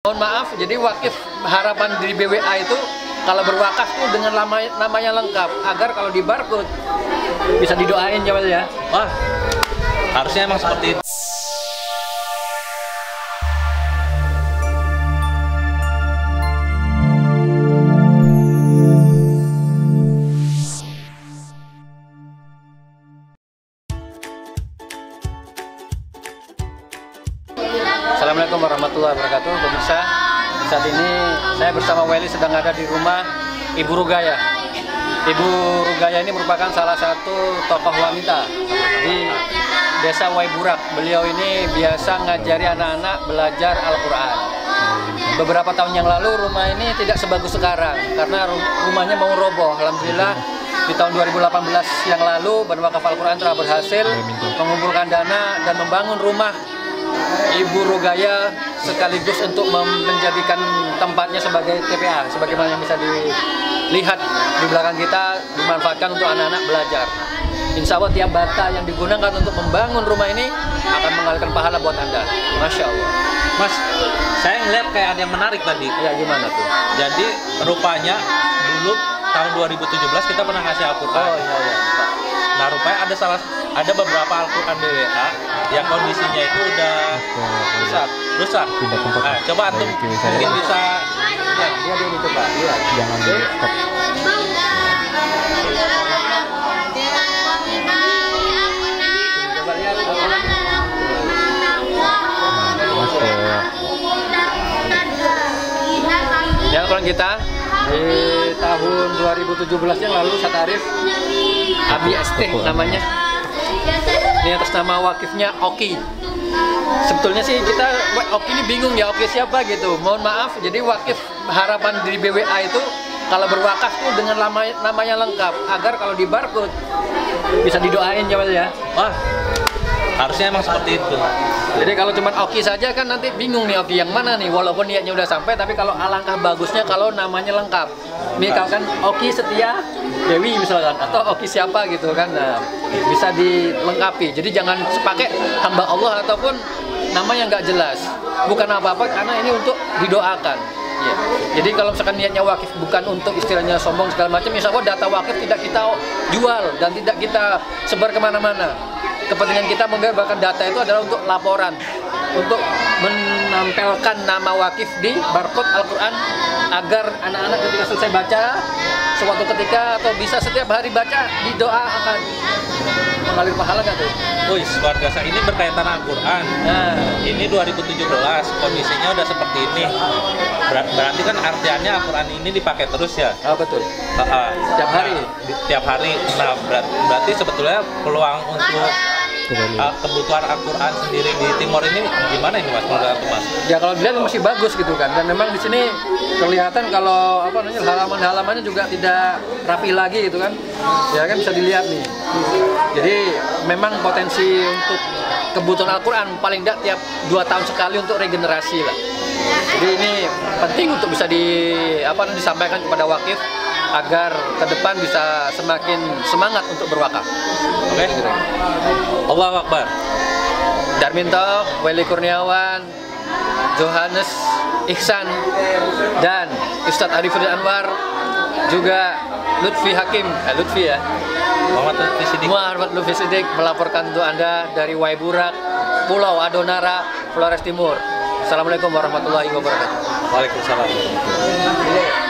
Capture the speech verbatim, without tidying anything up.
Mohon maaf, jadi wakif harapan di B W A itu kalau berwakaf tuh dengan nama, namanya lengkap agar kalau di barcode bisa didoain ya Mas ya. Wah, harusnya emang seperti itu. Assalamualaikum warahmatullahi wabarakatuh. Pemirsa, saat ini saya bersama Weli sedang ada di rumah Ibu Rugaya. Ibu Rugaya ini merupakan salah satu tokoh wanita di Desa Waiburak. Beliau ini biasa ngajari anak-anak belajar Al-Quran. Beberapa tahun yang lalu rumah ini tidak sebagus sekarang karena rumahnya mau roboh. Alhamdulillah di tahun dua ribu delapan belas yang lalu Badan Wakaf Al-Quran telah berhasil mengumpulkan dana dan membangun rumah Ibu Rugaya sekaligus untuk menjadikan tempatnya sebagai T P A, sebagaimana yang bisa dilihat di belakang kita, dimanfaatkan untuk anak-anak belajar. Insya Allah tiap bata yang digunakan untuk membangun rumah ini akan mengalirkan pahala buat Anda. Masya Allah. Mas, saya ngeliat kayak ada yang menarik tadi. Ya gimana tuh? Jadi rupanya dulu tahun dua ribu tujuh belas kita pernah ngasih Al-Quran. Oh iya iya. Nah rupanya ada salah ada beberapa Al-Quran B W A yang kondisinya itu udah rusak. Rusak. Nah, coba antum mungkin bisa ya, dia dia itu Pak. Iya. Jangan di stop. Coba lihat. Ya Al-Quran kita di tahun dua ribu tujuh belas yang lalu Ustaz Arif Abi S T namanya. Ini atas nama wakifnya Oki. Sebetulnya sih kita Oki ini bingung ya, Oki siapa gitu. Mohon maaf, jadi wakif harapan di B W A itu kalau berwakaf tuh dengan nama, namanya lengkap agar kalau di barcode bisa didoain ya Mas ya. Wah, harusnya emang seperti itu. Jadi kalau cuma Oki saja kan nanti bingung nih Oki yang mana nih, walaupun niatnya udah sampai, tapi kalau alangkah bagusnya kalau namanya lengkap. Misalkan Oki Setia Dewi misalkan, atau Oki siapa gitu kan, nah, bisa dilengkapi. Jadi jangan pakai hamba Allah ataupun nama yang nggak jelas. Bukan apa-apa karena ini untuk didoakan. Ya. Jadi kalau misalkan niatnya wakif bukan untuk istilahnya sombong segala macam, insya Allah data wakif tidak kita jual dan tidak kita sebar kemana-mana. Kepentingan kita menggambarkan data itu adalah untuk laporan, untuk menampilkan nama wakif di barcode Al-Quran agar anak-anak ketika selesai baca suatu ketika atau bisa setiap hari baca didoakan. Mengalir pahala nggak tuh? Wih, luar biasa. Ini berkaitan Al-Quran. Nah, ini dua ribu tujuh belas kondisinya udah seperti ini. Ber berarti kan artiannya Al-Quran ini dipakai terus ya? oh, betul. Uh, uh, Tiap hari. Nah, tiap hari. Nah, ber berarti sebetulnya peluang untuk Uh, kebutuhan Al-Quran sendiri di Timor ini gimana ini Mas? Menurut Mas? Ya kalau dilihat masih bagus gitu kan, dan memang di sini kelihatan kalau apa namanya halaman-halamannya juga tidak rapi lagi gitu kan, ya kan bisa dilihat nih. Jadi memang potensi untuk kebutuhan Al-Quran paling tidak tiap dua tahun sekali untuk regenerasi lah. Jadi ini penting untuk bisa di apa namanya disampaikan kepada wakif agar ke depan bisa semakin semangat untuk berwakaf. Oke. Okay. Allahu Akbar. Darminto, Weli Kurniawan, Johannes Ihsan, dan Ustadz Arifudin Anwar, juga Lutfi Hakim, eh, Lutfi ya. Muhammad Lutfi Sidik. Muhammad Lutfi Sidik melaporkan untuk Anda dari Waiburak, Pulau Adonara, Flores Timur. Assalamualaikum warahmatullahi wabarakatuh. Waalaikumsalam.